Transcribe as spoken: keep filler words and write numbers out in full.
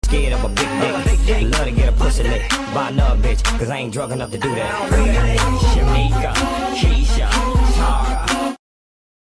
scared of a big dick. Love to get a pussy lick by another bitch, cause I ain't drunk enough to do that. Shamika, she